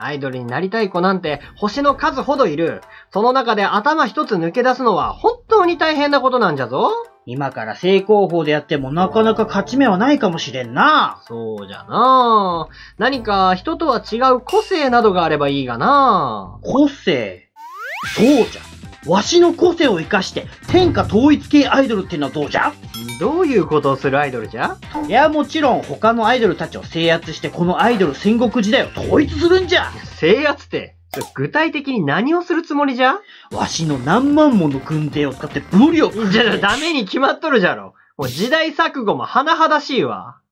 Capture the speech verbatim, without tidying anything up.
アイドルになりたい子なんて星の数ほどいる。その中で頭一つ抜け出すのは本当に大変なことなんじゃぞ。 今から正攻法でやってもなかなか勝ち目はないかもしれんな。 そうじゃな。何か人とは違う個性などがあればいいがな。 個性？そうじゃ。わしの個性を生かして天下統一系アイドルってのはどうじゃ？ どういうことをするアイドルじゃ？ いや、もちろん他のアイドルたちを制圧してこのアイドル戦国時代を統一するんじゃ。 制圧って、具体的に何をするつもりじゃ？ わしの何万もの軍勢を使って武力。 じゃあダメに決まっとるじゃろ。もう時代錯誤も甚だしいわ。